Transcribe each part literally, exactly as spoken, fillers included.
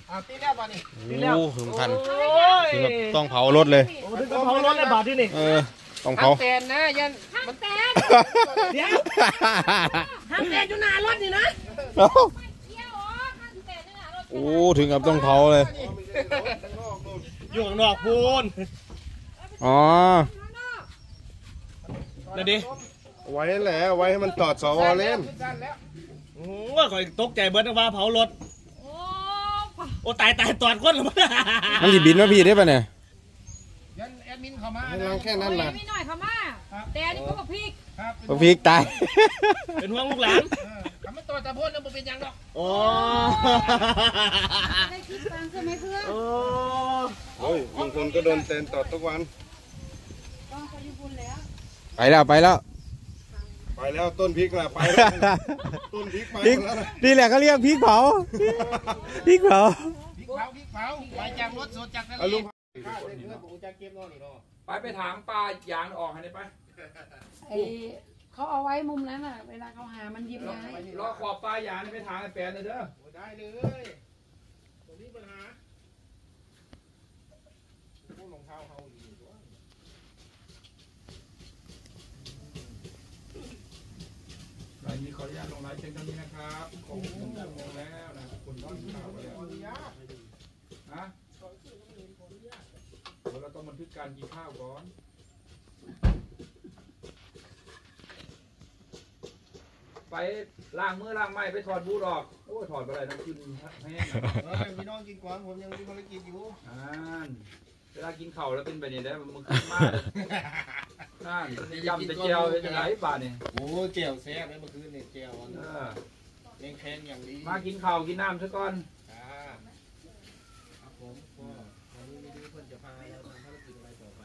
ตีแล้วป่ะนี่โอ้ถึงพันต้องเผารถเลยต้องเผารถเลยบาทที่นี่เออต้องเผาแตนนะยันมันแตนเดี๋ยวห้ามแตนอยู่หน้ารถนี่นะโอ้ถึงกับต้องเผาเลยอยู่ข้างนอกพูนอ๋อนั่นดิไว้แหละไว้ให้มันตอดสวเล่นโอ้ยคอยตกใจเบิร์ดว่าเผารถโอ้ตายตายตอดก้นหรือเปล่ามันจะบินมาพี่ได้ป่ะเนี่ยยันแอดมินเข้ามาแค่นั้นนะไม่หน่อยเข้ามาแต่นี่ก็กับพริกกับพริกตายเป็นห่วงลูกหลานทำให้ตัวตาพ่นแล้วมันเป็นยังหรอกโอ้ได้คิดฟังใช่ไหมเพื่อนโอ้ยบางคนก็โดนเตนตอดทุกวันไปแล้วไปแล้วไปแล้วต้นพริกละไปแล้วต้นพริกไปแล้วนี่แหละเขาเรียกพริกเผาพริกเผาพริกเผาพริกเผาไปจากรถสดจากทะเลไปไปถามปลายางออกให้ได้ไปไอเขาเอาไว้มุมนั้นอ่ะเวลาเขาหามันยิบไงรอขอบปลายางไปถามไอ้แปนเลยเด้อได้เลยตรงนี้ปัญหาพวกรองเท้าเขาอยู่รายนี้ขออนุญาตลงไลน์เช่นนี้นะครับขอบคุณทุกคนแล้วนะคุณต้องข่าวไปแล้วฮะเราต้องบันทึกการกินข้าวก่อนไปล้างมือล้างไม้ไปถอดบูทออกโอ้ถอดอะไรน้ำขึ้นแห้งพี่น้องกินก่อนผมยังมีภารกิจอยู่อ่าเวลากินข้าวแล้วเป็นแบบนี้ได้มันขึ้นมากนั่นยำแต่เจียวเป็นยังไงบ้านเนี่ยโอ้เจียวแซ่บเลยเมื่อคืนเนี่ยเจียวเลี้ยงแข็งอย่างดีมากินข้าวกินน้ำซะก่อนครับผมก็วันนี้ไม่รู้เพื่อนจะพาเราทำภารกิจอะไรต่อไป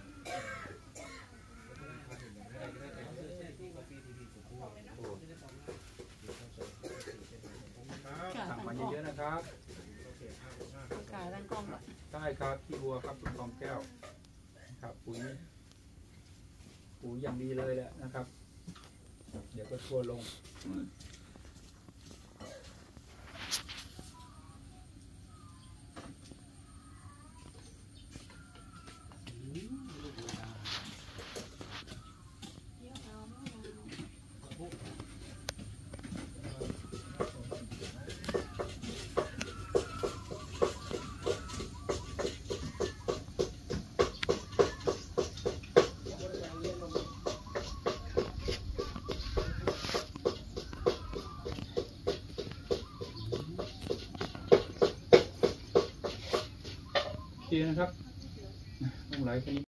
สั่งมาเยอะๆนะครับขายร้านกล้องละใช่ครับที่บัวครับคุณกองแก้วครับปุ๋ยปุ๋ยอย่างดีเลยแหละนะครับเดี๋ยวก็ทัวร์ลงโอเคนะครับต้องไหลแค่นี้